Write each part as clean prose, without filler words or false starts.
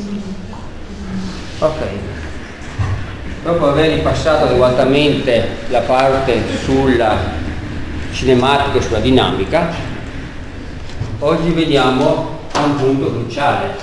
Ok, dopo aver ripassato adeguatamente la parte sulla cinematica e sulla dinamica, oggi vediamo un punto cruciale.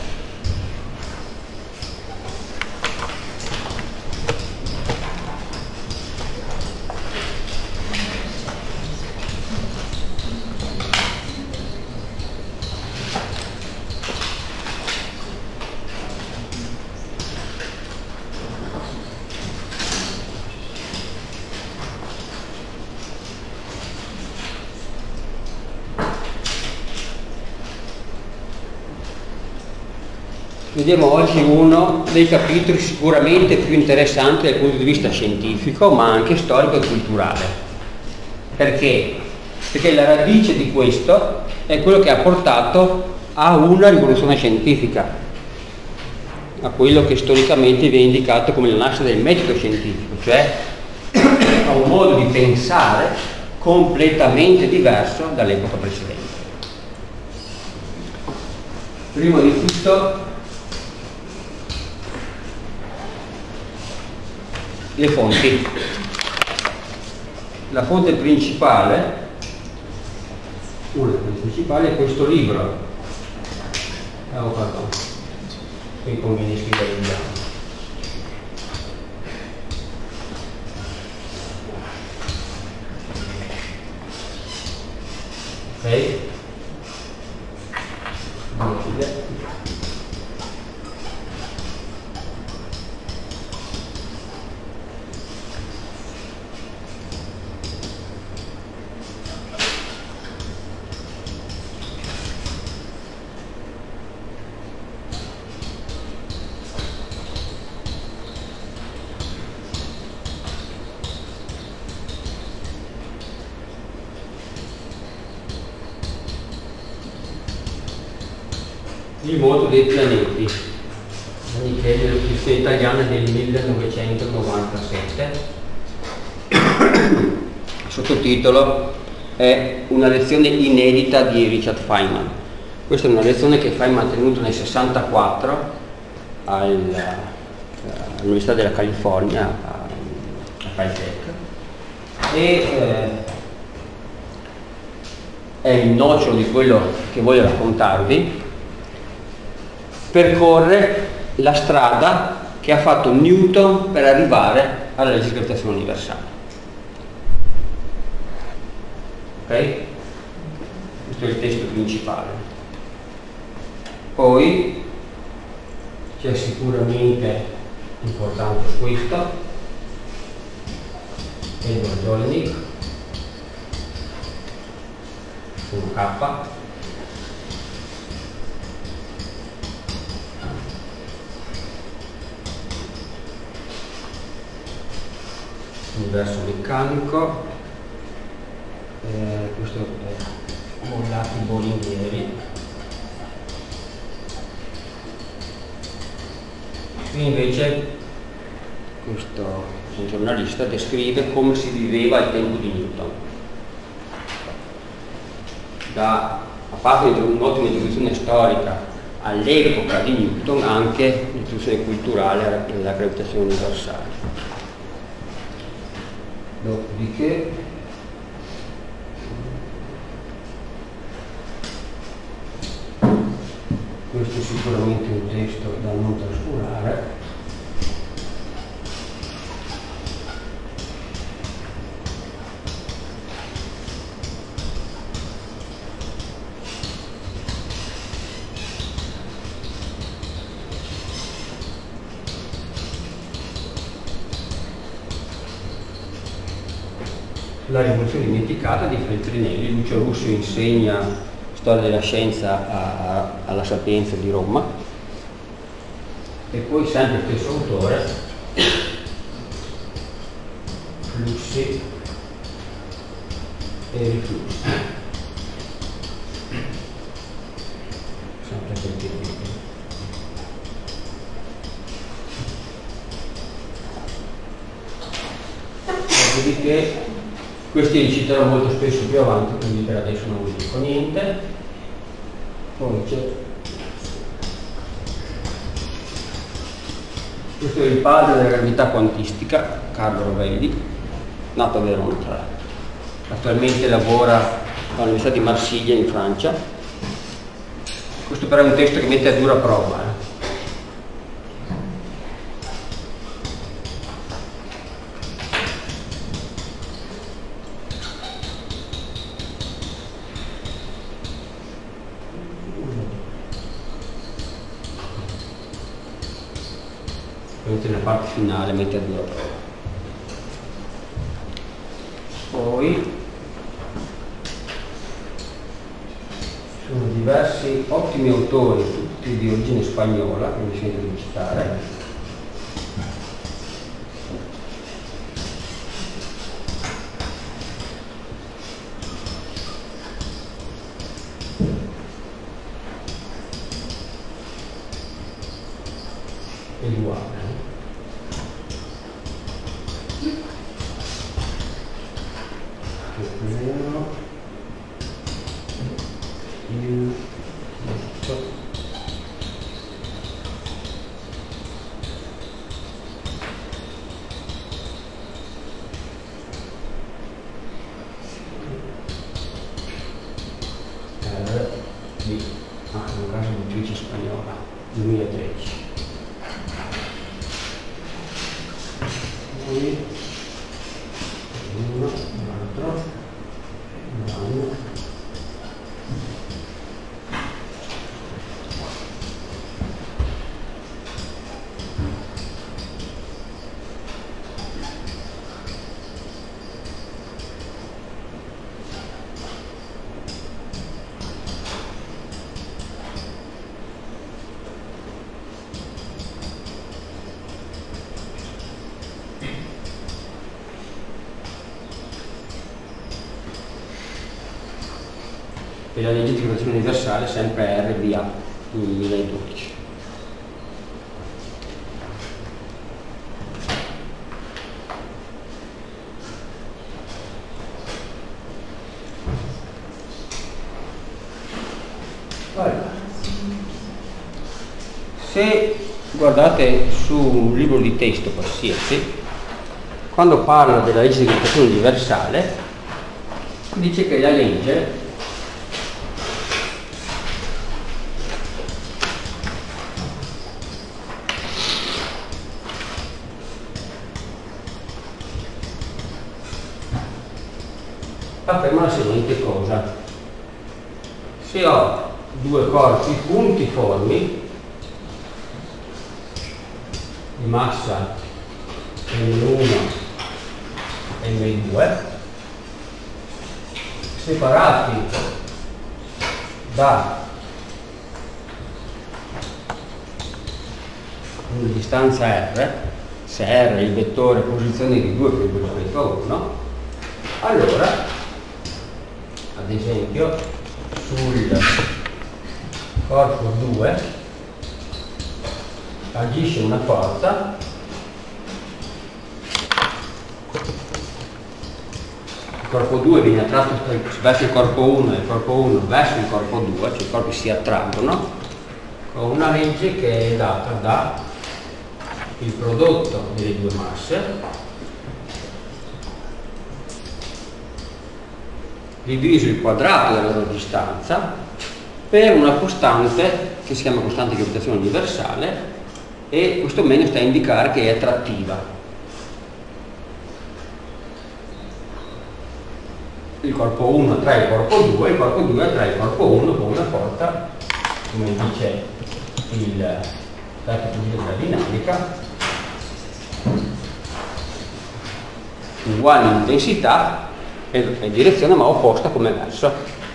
Vediamo oggi uno dei capitoli sicuramente più interessanti dal punto di vista scientifico, ma anche storico e culturale. Perché? Perché la radice di questo è quello che ha portato a una rivoluzione scientifica, a quello che storicamente viene indicato come la nascita del metodo scientifico, cioè a un modo di pensare completamente diverso dall'epoca precedente. Prima di tutto, le fonti. La fonte principale, una delle principali, è questo libro. Oh, pardon, qui conviene scrivere in bianco. Ok? Il moto dei pianeti, che è l'edizione italiana del 1997. Il sottotitolo è Una lezione inedita di Richard Feynman. Questa è una lezione che Feynman ha tenuto nel 64 all'Università della California a Caltech, e è il nocciolo di quello che voglio raccontarvi. Percorre la strada che ha fatto Newton per arrivare alla legge di gravitazione universale. Ok? Questo è il testo principale. Poi c'è sicuramente importante questo, Edward Jelinek, un K. Universo meccanico, questo è mollati bolinghieri. Qui invece questo un giornalista descrive come si viveva al tempo di Newton. A parte un'ottima introduzione storica all'epoca di Newton, anche l'introduzione culturale alla gravitazione universale. Dopodiché questo è sicuramente un testo da non trascurare. La rivoluzione dimenticata di Feltrinelli. Lucio Russo insegna storia della scienza alla Sapienza di Roma, e poi sempre il stesso autore, flussi e riflussi, sempre Feltrinelli. Dopodiché questi li citerò molto spesso più avanti, quindi per adesso non vi dico niente. Poi c'è Questo è il padre della gravità quantistica, Carlo Rovelli, nato a Verona tra l'altro. Attualmente lavora all'Università di Marsiglia in Francia. Questo però è un testo che mette a dura prova. Nella parte finale mette a dura prova. Poi sono diversi ottimi autori, tutti di origine spagnola, che mi sento di citare. Una casa editrice spagnola, 2013. Poi uno, un altro, un anno. E la legge di rotazione universale sempre RVA 2012. Allora, se guardate su un libro di testo qualsiasi, quando parla della legge di rotazione universale dice che la legge afferma la seguente cosa: se ho due corpi puntiformi di massa M1 e M2 separati da una distanza R, se R è il vettore posizione di 2 per rispetto a 1, allora ad esempio sul corpo 2 agisce una forza il corpo 2 viene attratto verso il corpo 1 e il corpo 1 verso il corpo 2, cioè i corpi si attraggono con una legge che è data da il prodotto delle due masse diviso il quadrato della loro distanza per una costante che si chiama costante di gravitazione universale, e questo meno sta a indicare che è attrattiva. Il corpo 1 attrae il corpo 2, il corpo 2 attrae il corpo 1 con una forza, come dice il dato della dinamica, uguale in intensità e direzione ma opposta come verso.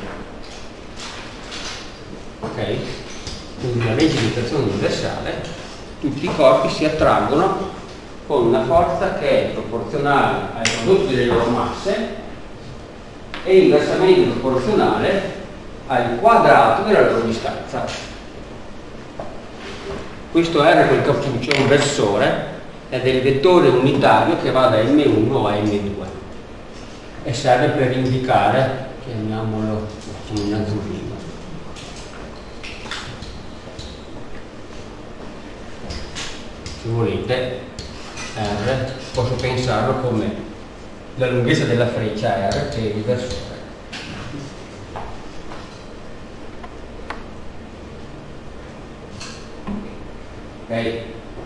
Ok? Quindi la legge di rotazione universale, tutti i corpi si attraggono con una forza che è proporzionale ai prodotti delle loro masse e inversamente proporzionale al quadrato della loro distanza. Questo R col cappuccio è un versore, è del vettore unitario che va da M1 a M2 e serve per indicare, chiamiamolo in azzurrino, se volete, R, posso pensarlo come la lunghezza della freccia R che è il versore. Ok?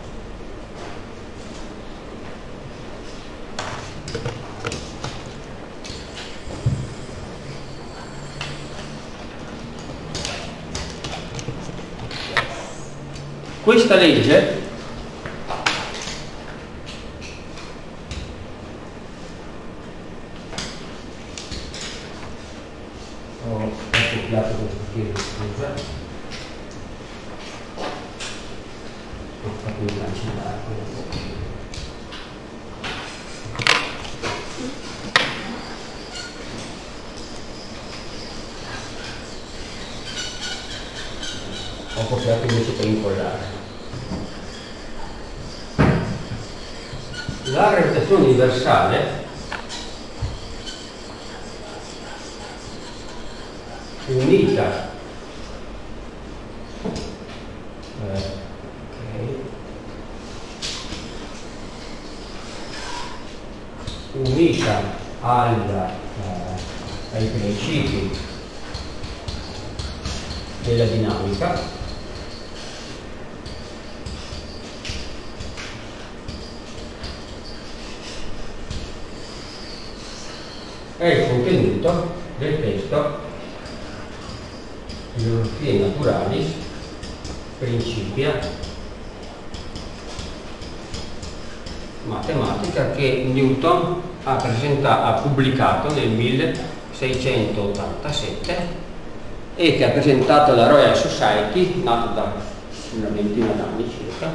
Questa legge ho copiato questo schema, scusa, ho fatto un cancellare. Ho copiato invece per incollare. La gravitazione universale unita unita ai principi della dinamica è il contenuto del testo Filosofia Naturalis Principia Matematica che Newton ha pubblicato nel 1687 e che ha presentato alla Royal Society, nato da una ventina d'anni circa,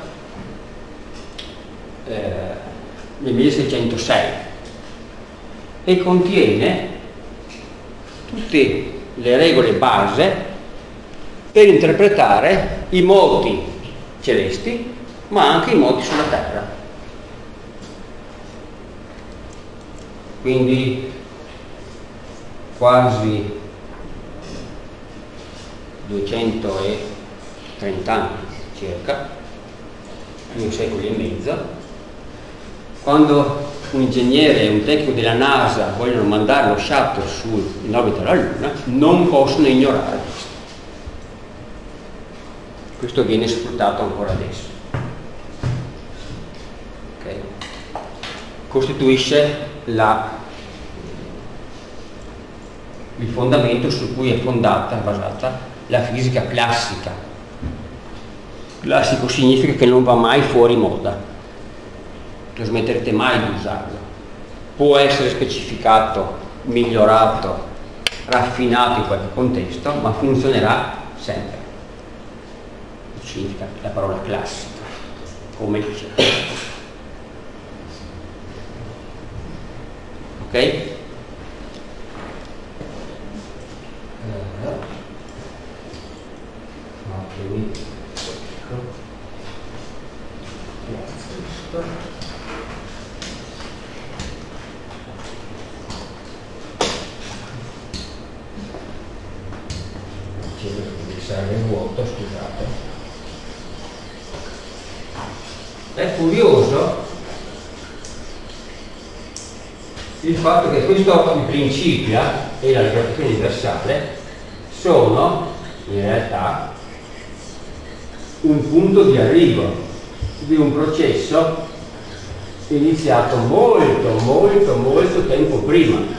nel 1606, e contiene tutte le regole base per interpretare i moti celesti ma anche i moti sulla Terra. Quindi quasi 230 anni circa, 2 secoli e mezzo, quando un ingegnere e un tecnico della NASA vogliono mandare lo shuttle in orbita alla Luna, non possono ignorare questo. Questo viene sfruttato ancora adesso. Okay. Costituisce il fondamento su cui è basata la fisica classica. Classico significa che non va mai fuori moda, non smetterete mai di usarlo. Può essere specificato, migliorato, raffinato in qualche contesto, ma funzionerà sempre. Significa la parola classica, come il cielo. Ok? Serve vuoto, scusate. È curioso il fatto che questo in Principia e la gravitazione universale sono in realtà un punto di arrivo di un processo iniziato molto tempo prima.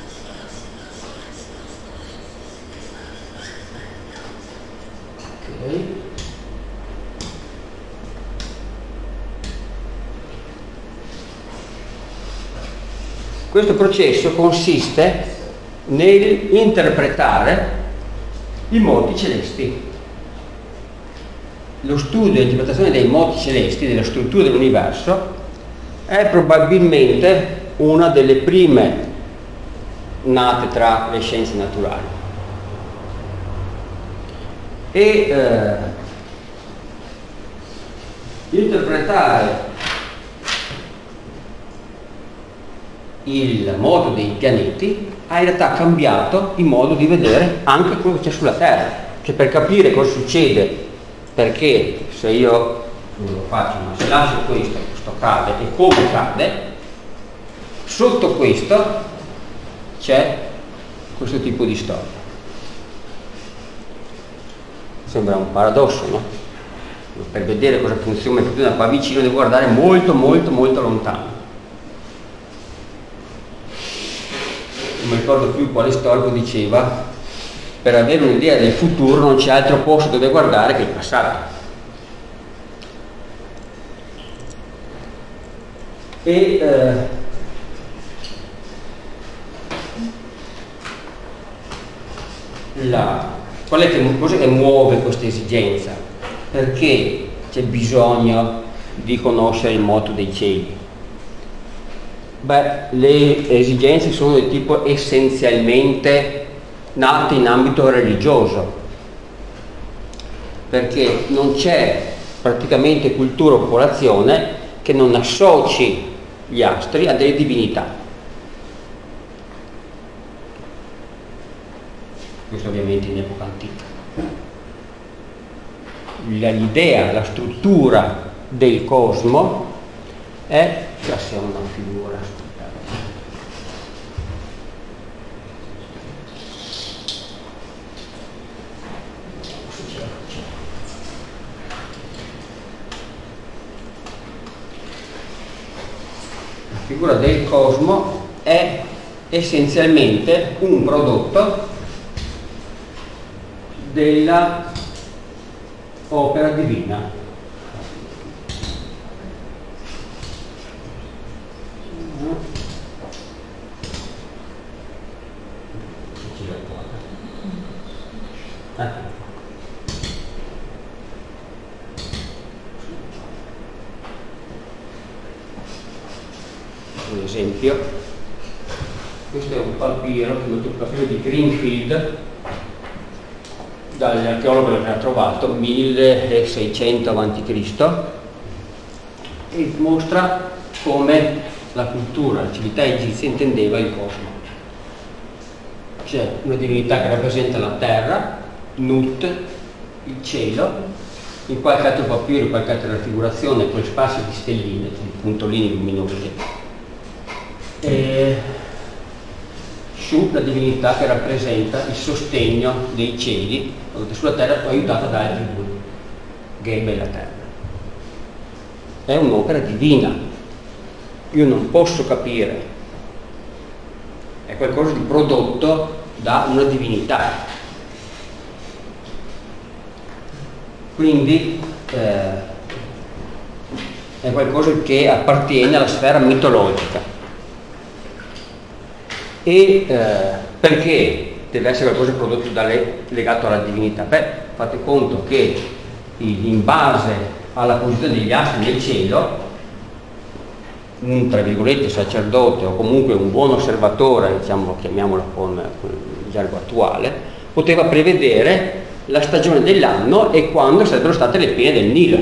Questo processo consiste nell'interpretare i moti celesti. Lo studio e l'interpretazione dei moti celesti, della struttura dell'universo, è probabilmente una delle prime nate tra le scienze naturali. E interpretare il modo dei pianeti ha in realtà cambiato il modo di vedere anche quello che c'è sulla Terra. Cioè, per capire cosa succede, perché se io non lo faccio, ma se lascio questo cade e come cade, sotto questo c'è questo tipo di storia. Sembra un paradosso, no? Per vedere cosa funziona più da qua vicino devo guardare molto molto molto lontano. Non mi ricordo più quale storico diceva: per avere un'idea del futuro non c'è altro posto dove guardare che il passato. E qual è cosa che muove questa esigenza? Perché c'è bisogno di conoscere il moto dei cieli? Beh, le esigenze sono di tipo essenzialmente nate in ambito religioso, perché non c'è praticamente cultura o popolazione che non associ gli astri a delle divinità. Questo ovviamente in epoca antica. L'idea, la struttura del cosmo è, già siamo una figura, la figura del cosmo è essenzialmente un prodotto della opera divina. Un esempio, questo è un papiro di Greenfield, dall'archeologo che l'ha trovato 1600 a.C. e mostra come la cultura, la civiltà egizia intendeva il cosmo. C'è una divinità che rappresenta la terra, Nut, il cielo, in qualche altro papiro, in qualche altra raffigurazione, quel spazio di stelline, di puntolini luminosi. E Shu, la divinità che rappresenta il sostegno dei cieli, sulla terra aiutata da altri due, Geba e la terra. È un'opera divina, io non posso capire, è qualcosa di prodotto da una divinità. Quindi è qualcosa che appartiene alla sfera mitologica. E perché deve essere qualcosa prodotto legato alla divinità? Beh, fate conto che in base alla posizione degli astri nel cielo, un tra virgolette sacerdote o comunque un buon osservatore, diciamo, chiamiamolo con il gergo attuale, poteva prevedere la stagione dell'anno e quando sarebbero state le piene del Nilo.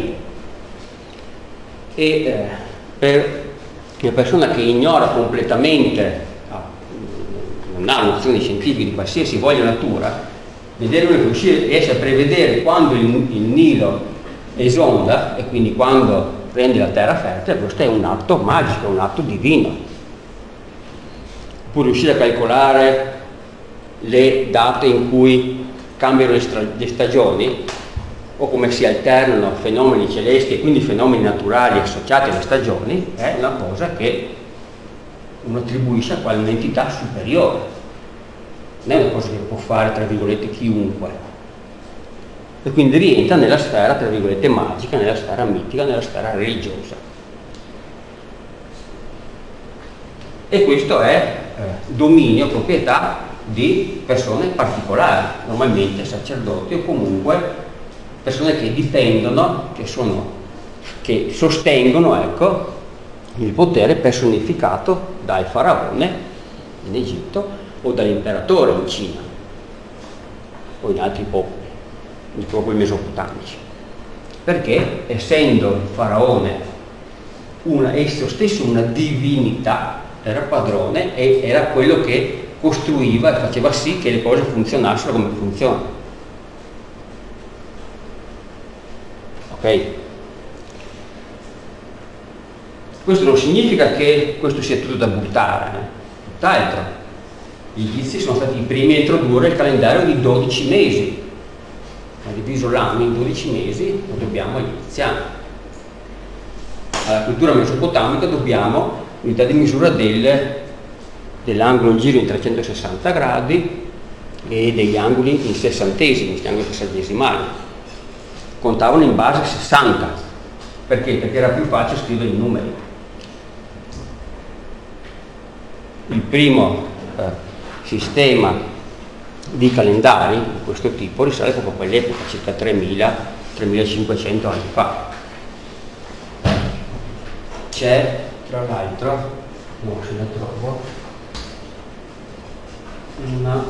E per una persona che ignora completamente, non ha nozioni scientifiche di qualsiasi voglia natura, vedere uno che riesce a prevedere quando il Nilo esonda e quindi quando prende la terra fertile, questo è un atto magico, un atto divino. Oppure riuscire a calcolare le date in cui cambiano le stagioni o come si alternano fenomeni celesti e quindi fenomeni naturali associati alle stagioni, è una cosa che uno attribuisce a quale un'entità superiore, non è una cosa che può fare tra virgolette chiunque, e quindi rientra nella sfera tra virgolette magica, nella sfera mitica, nella sfera religiosa. E questo è dominio, proprietà di persone particolari, normalmente sacerdoti o comunque persone che dipendono, che sostengono, ecco, il potere personificato dal faraone in Egitto o dall'imperatore in Cina o in altri popoli, i popoli mesopotamici, perché essendo il faraone esso stesso una divinità, era padrone e era quello che costruiva e faceva sì che le cose funzionassero come funzionano. Ok? Questo non significa che questo sia tutto da buttare, tutt'altro. Gli egizi sono stati i primi a introdurre il calendario di 12 mesi, ha diviso l'anno in 12 mesi, lo dobbiamo agli egiziani. Alla cultura mesopotamica dobbiamo l'unità di misura dell'angolo in giro in 360 gradi e degli angoli in sessantesimi, questi angoli sessantesimali. Contavano in base 60. Perché? Perché era più facile scrivere i numeri. Il primo sistema di calendari di questo tipo risale proprio a quell'epoca, circa 3.000-3.500 anni fa. C'è, tra l'altro, non se la trovo, una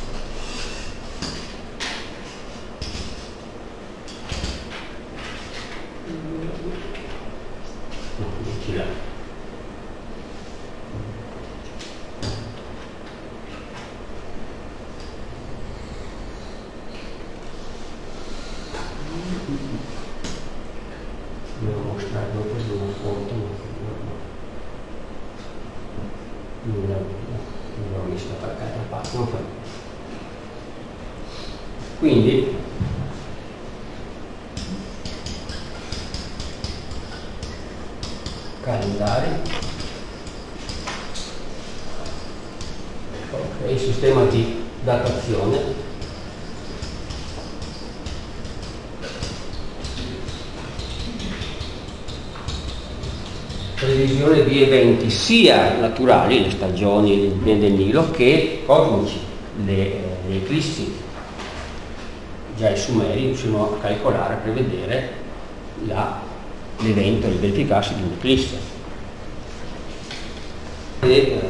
devo mostrare dopo una foto, non l'ho vista attaccata a parte, non fa. Quindi calendari, ok, sistema di datazione, previsione di eventi sia naturali, le stagioni, le piene del Nilo, che cosmici, le eclissi. Già i Sumeri riuscivano a calcolare, a prevedere l'evento, il verificarsi di un'eclisse. E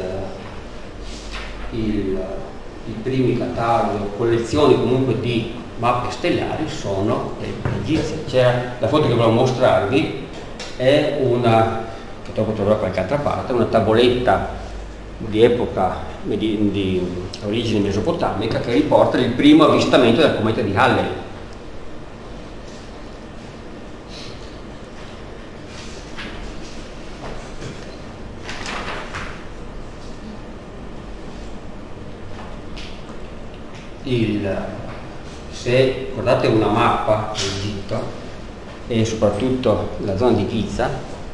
i primi cataloghi o collezioni comunque di mappe stellari sono egizie. C'era la foto che volevo mostrarvi, è una, che dopo troverò qualche altra parte, una tavoletta di epoca di origine mesopotamica che riporta il primo avvistamento del cometa di Halley. Se guardate una mappa dell'Egitto e soprattutto la zona di Giza,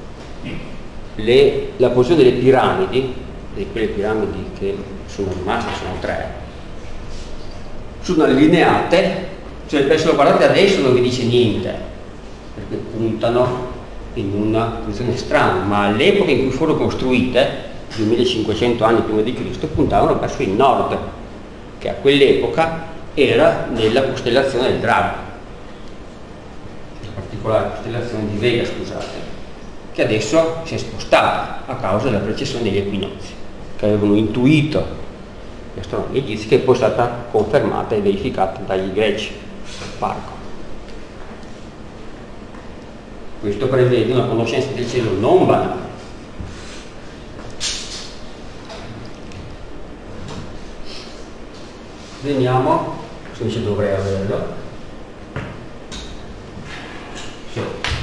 la posizione delle piramidi, di quelle piramidi che sono rimaste, sono 3, sono allineate, cioè se lo guardate adesso non vi dice niente, perché puntano in una posizione strana, ma all'epoca in cui furono costruite, 2500 anni prima di Cristo, puntavano verso il nord, che a quell'epoca era nella costellazione del Drago, in particolare costellazione di Vega, scusate, che adesso si è spostata a causa della precessione degli equinozi, che avevano intuito gli astronomi egizi, che è poi stata confermata e verificata dagli greci, Parco. Questo prevede una conoscenza del cielo non banale. Veniamo, se invece dovrei averlo. Sì.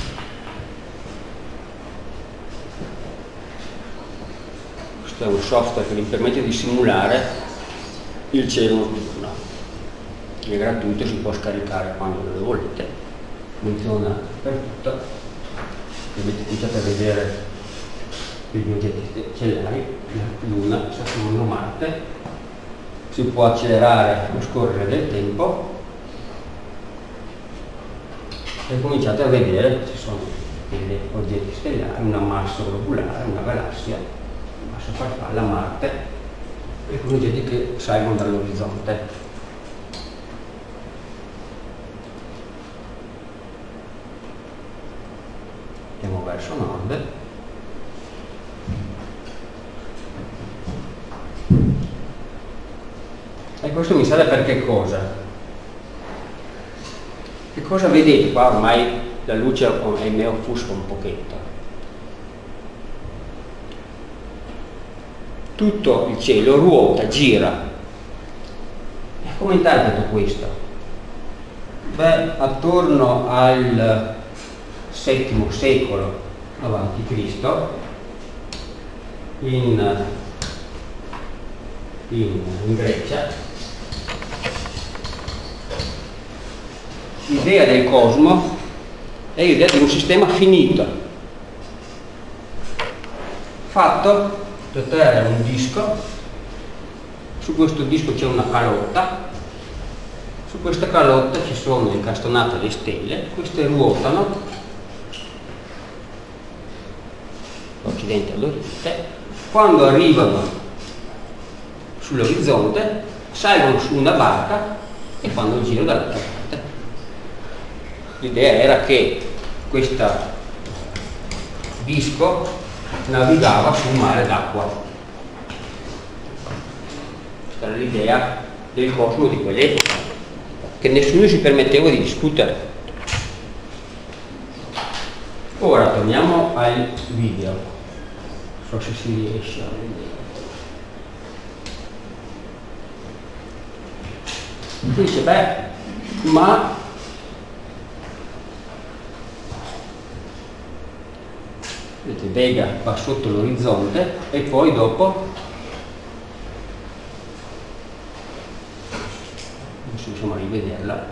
Questo è un software che vi permette di simulare il cielo notturno. È gratuito, si può scaricare quando lo volete, funziona per tutto. Iniziate a vedere gli oggetti stellari, la Luna, Saturno, Marte. Si può accelerare lo scorrere del tempo e cominciate a vedere che ci sono degli oggetti stellari, una massa globulare, una galassia, una massa farfalla, Marte, e con oggetti che salgono dall'orizzonte. Andiamo verso nord. E questo mi serve per che cosa? Che cosa vedete? Qua ormai la luce me offusca un pochetto. Tutto il cielo ruota, gira. E come interpreto questo? Beh, attorno al VII secolo avanti Cristo in Grecia, l'idea del cosmo è l'idea di un sistema finito, fatto, la Terra è un disco, su questo disco c'è una calotta, su questa calotta ci sono incastonate le stelle, queste ruotano l'Occidente all'Oriente, quando arrivano sull'orizzonte salgono su una barca e fanno il giro dall'altra parte. L'idea era che questo disco navigava su un mare d'acqua. Questa era l'idea del cosmo di quell'epoca, che nessuno si permetteva di discutere. Ora torniamo al video, non so se si riesce a vedere. Dice, beh, ma vedete, Vega va sotto l'orizzonte e poi dopo, non so se riusciamo a rivederla,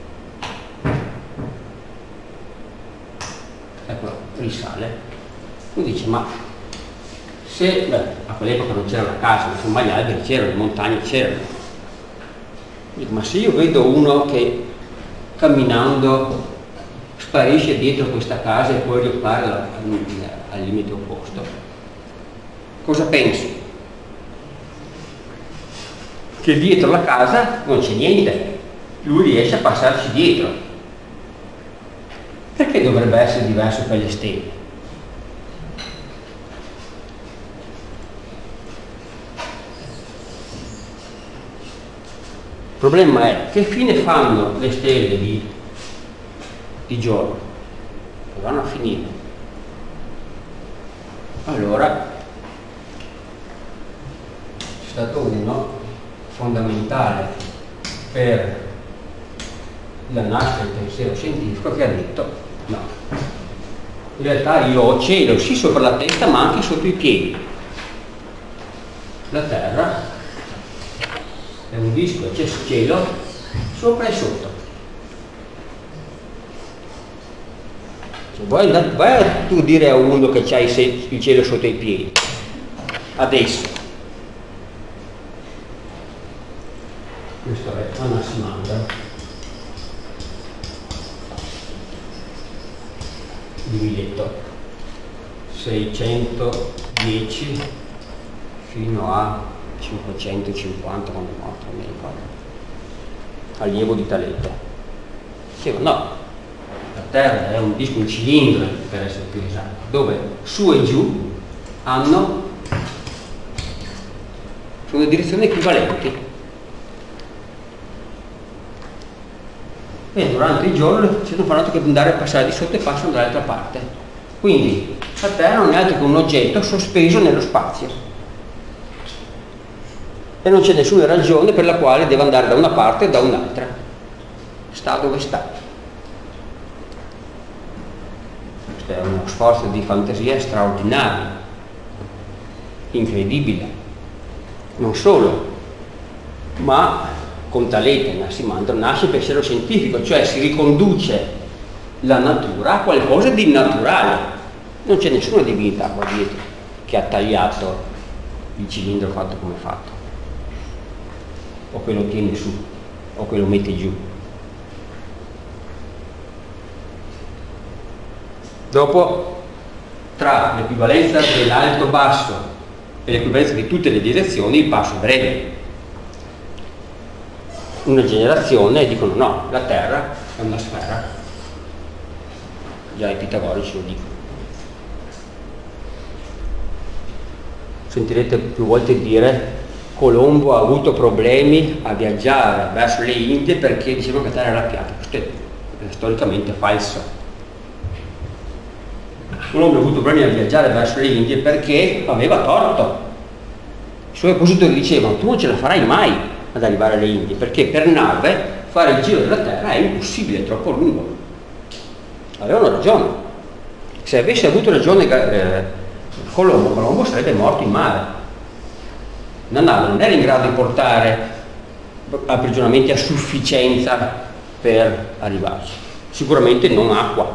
ecco, risale. Lui dice, ma se, beh, a quell'epoca non c'era la casa, insomma gli alberi c'erano, le montagne c'erano. Ma se io vedo uno che camminando sparisce dietro questa casa e poi riappare al limite opposto, cosa penso? Che dietro la casa non c'è niente, lui riesce a passarci dietro. Perché dovrebbe essere diverso per le stelle? Il problema è che fine fanno le stelle di giorno? Che vanno a finire. Allora c'è stato uno fondamentale per la nascita del pensiero scientifico che ha detto no, in realtà io ho cielo sì sopra la testa ma anche sotto i piedi. La Terra è un disco e c'è cielo sopra e sotto. Vai a tu dire a uno che c'hai il cielo sotto i piedi adesso. Questo è Anaximandro di Mileto, 610 fino a 550 quando è morto, non mi ricordo, allievo di Talete. Diceva no, la Terra è un disco, un cilindro per essere più esatto, dove su e giù sono direzioni equivalenti e durante il giorno ci sono parlato che andare a passare di sotto e passano dall'altra parte. Quindi la Terra non è altro che un oggetto sospeso nello spazio. E non c'è nessuna ragione per la quale deve andare da una parte o da un'altra. Sta dove sta. Questo è uno sforzo di fantasia straordinario, incredibile. Non solo, ma con Talete Anaximandro nasce il pensiero scientifico, cioè si riconduce la natura a qualcosa di naturale. Non c'è nessuna divinità qua dietro che ha tagliato il cilindro fatto come fatto, o che lo tiene su, o che lo mette giù. Dopo, tra l'equivalenza dell'alto-basso e l'equivalenza di tutte le direzioni, il passo è breve. Una generazione dicono no, la Terra è una sfera. Già i pitagorici lo dicono. Sentirete più volte dire Colombo ha avuto problemi a viaggiare verso le Indie perché dicevano che la Terra era piatta. Questo è storicamente falso. Colombo ha avuto problemi a viaggiare verso le Indie perché aveva torto. I suoi oppositori dicevano tu non ce la farai mai ad arrivare alle Indie perché per nave fare il giro della Terra è impossibile, è troppo lungo. Avevano ragione. Se avesse avuto ragione Colombo sarebbe morto in mare. La nave non era in grado di portare approvvigionamenti a sufficienza per arrivarci, sicuramente non acqua.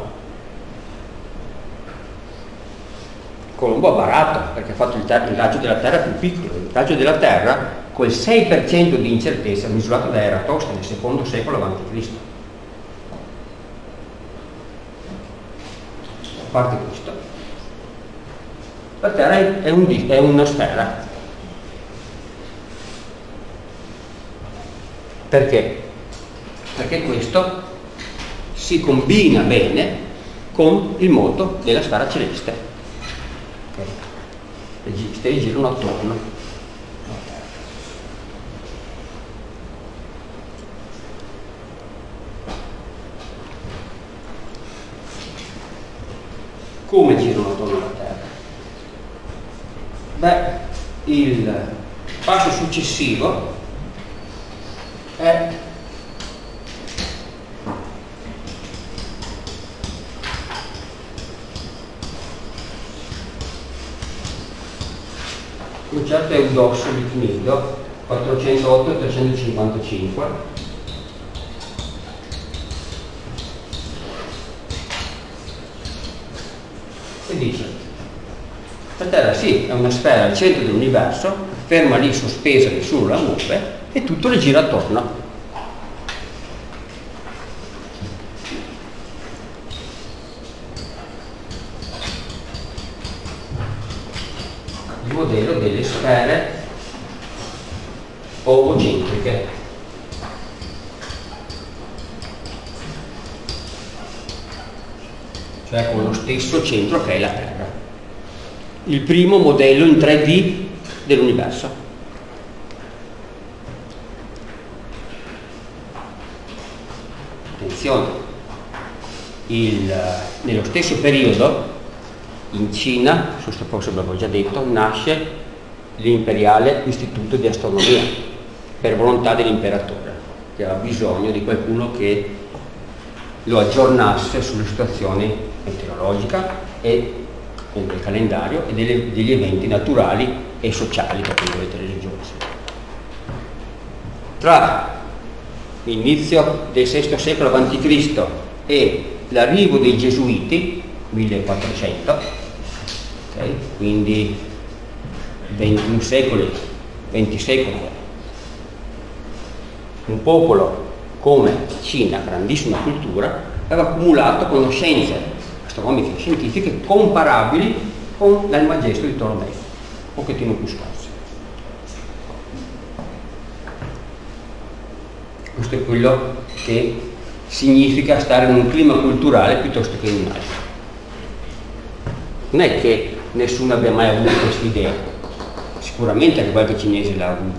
Colombo ha barato perché ha fatto il raggio della Terra più piccolo. Il raggio della Terra, col 6% di incertezza, misurato da Eratosthene nel secondo secolo a.C. A parte questo, la Terra è una sfera. Perché? Perché questo si combina bene con il moto della sfera celeste. Le stelle girano attorno. Come girano attorno alla Terra? Beh, il passo successivo è un certo Eudosso di Cnido, 408-355, e dice: la Terra sì, è una sfera al centro dell'universo, ferma lì sospesa, nessuno la muove e tutto le gira attorno. Il modello delle sfere ovocentriche. Cioè con lo stesso centro che è la Terra. Il primo modello in 3D dell'universo. Attenzione, nello stesso periodo in Cina, forse ve l'avevo già detto, nasce l'Imperiale Istituto di Astronomia per volontà dell'imperatore, che aveva bisogno di qualcuno che lo aggiornasse sulla situazione meteorologica e del calendario e degli eventi naturali e sociali, per cui volete religiosi. Tra l'inizio del VI secolo a.C. e l'arrivo dei Gesuiti, 1400, okay, quindi 21 secoli, 20 secoli, un popolo come la Cina, grandissima cultura, aveva accumulato conoscenze astronomiche e scientifiche comparabili con l'Almagesto di Tolomeo, un pochettino più scarse. Questo è quello che significa stare in un clima culturale piuttosto che in un altro. Non è che nessuno abbia mai avuto questa idea, sicuramente anche qualche cinese l'ha avuta,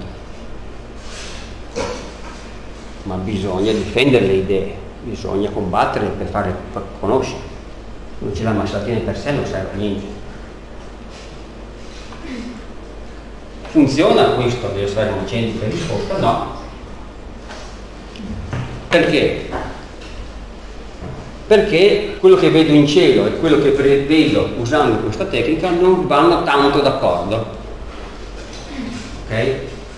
ma bisogna difendere le idee, bisogna combattere per farle conoscere. Non ce la massatina per sé, non serve a niente. Funziona questo delle sfere ovocentriche risposta? No. Perché? Perché quello che vedo in cielo e quello che vedo usando questa tecnica non vanno tanto d'accordo. Ok?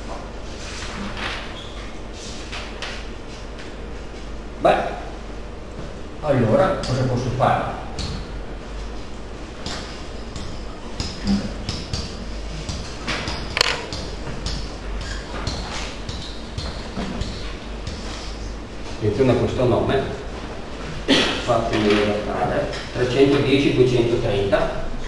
Beh, allora cosa posso fare? Attenzione a questo nome, fatemi notare, 310-230.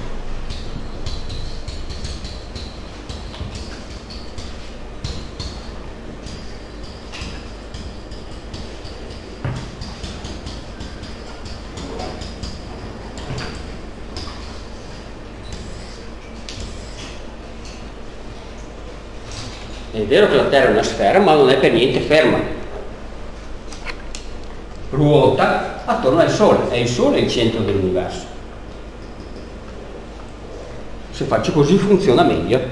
È vero che la Terra è una sfera, ma non è per niente ferma. Ruota attorno al Sole, è il Sole il centro dell'universo. Se faccio così funziona meglio.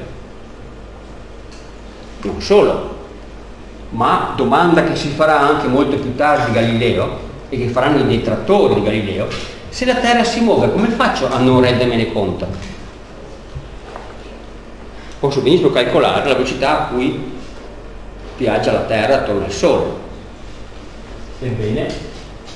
Non solo, ma domanda che si farà anche molto più tardi Galileo e che faranno i detrattori di Galileo: se la Terra si muove, come faccio a non rendermene conto? posso benissimo calcolare la velocità a cui viaggia la Terra attorno al Sole. Ebbene,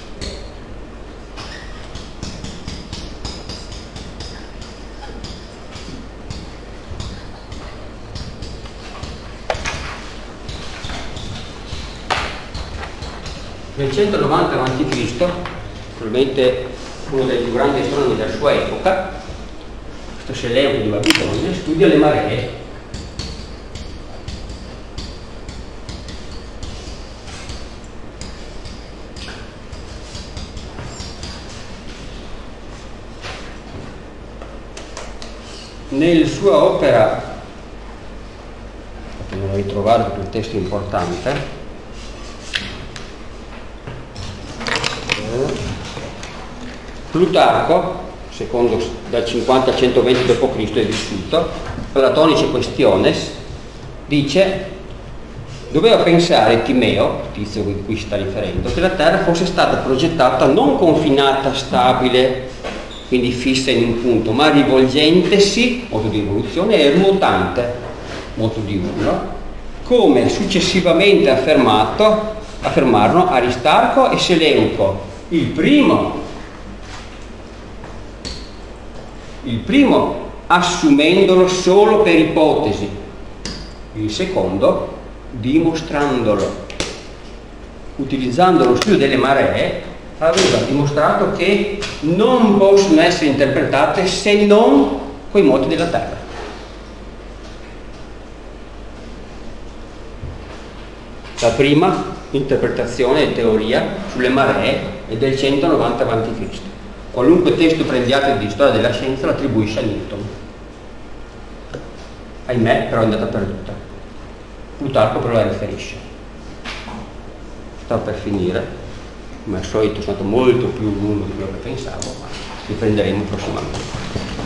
nel 190 a.C., probabilmente uno dei più grandi astronomi della sua epoca, questo Seleuco di Babilonia, studia le maree. Nella sua opera, fatemi ritrovare perché il testo è importante, Plutarco, secondo dal 50 al 120 d.C. è vissuto, Platonice Questiones, dice, doveva pensare Timeo, tizio di cui si sta riferendo, che la Terra fosse stata progettata non confinata, stabile, quindi fissa in un punto, ma rivolgentesi, modo di evoluzione, e ruotante, moto diurno, come successivamente affermarono Aristarco e Seleuco, il primo assumendolo solo per ipotesi, il secondo dimostrandolo. Utilizzando lo studio delle maree aveva dimostrato che non possono essere interpretate se non coi moti della Terra. La prima interpretazione e teoria sulle maree è del 190 a.C. Qualunque testo prendiate di storia della scienza lo attribuisce a Newton. Ahimè, però è andata perduta. Plutarco però la riferisce. Sto per finire, come al solito è stato molto più lungo di quello che pensavo, ma riprenderemo prossimamente.